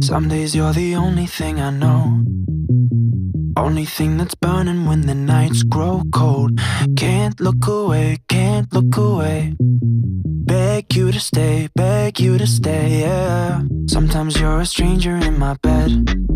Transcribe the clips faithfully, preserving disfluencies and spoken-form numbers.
Some days you're the only thing I know, only thing that's burning when the nights grow cold. Can't look away, can't look away. Beg you to stay, beg you to stay, yeah. Sometimes you're a stranger in my bed.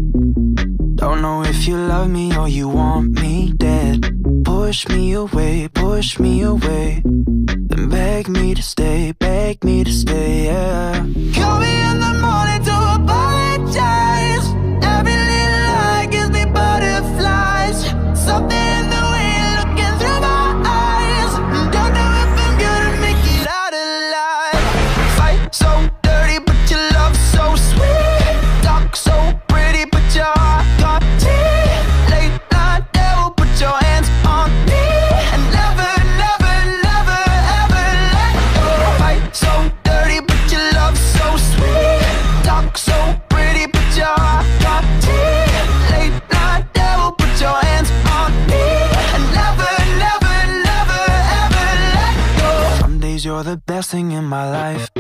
Don't know if you love me or you want me dead. Push me away, push me away. Then beg me to stay, beg me to stay, yeah. Call me in the morning to apologize. Every little lie gives me butterflies. Something in the way you're looking through my eyes. Don't know if I'm gonna make it out alive. Fight so dirty but your love so sweet. Talk so pretty but your heart got teeth. Late night devil, put your hands on me. And never, never, never, ever let go. Fight so dirty but your love so sweet. Talk so pretty but your heart got teeth. Late night devil, put your hands on me. And never, never, never, ever let go. Some days you're the best thing in my life.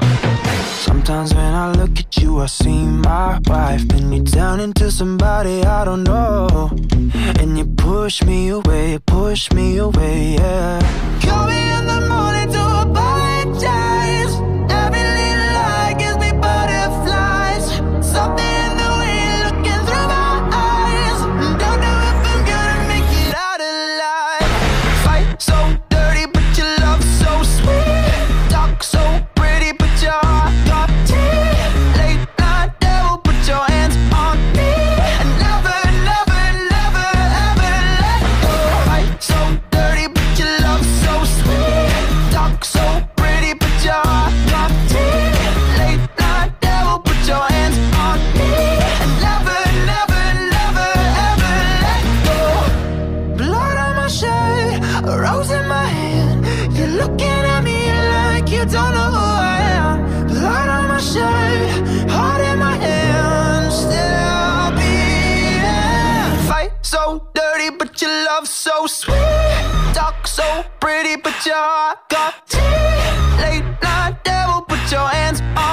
Sometimes when I look at you, I see my wife. Then you turn into somebody I don't know, and you push me away, push me away, yeah. Call me in the morning to apologize. Every little lie gives me butterflies. Something in the way you're looking through my eyes. Don't know if I'm gonna make it out alive. Fight so dirty but your love so sweet. Talk so pretty but your heart got teeth. Late night devil, put your hands on me. And never, never, never, ever let go. Fight so dirty but your love so sweet. Talk so pretty but your heart got teeth. Late night devil, put your hands on me. And never, never, never, ever let go. Blood on my shirt, a rose in my hand. You're looking at me like you don't know who I am. Blood on my shirt, heart in my hand. Still I'll be here. Fight so dirty but your love so sweet. Talk so pretty but your heart got teeth. Late night devil, put your hands on